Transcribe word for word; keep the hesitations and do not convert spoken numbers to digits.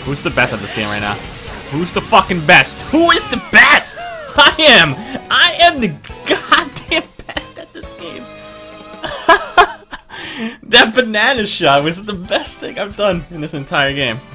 Who's the best at this game right now? Who's the fucking best? Who is the best? I am! I am the goddamn best at this game. That banana shot was the best thing I've done in this entire game.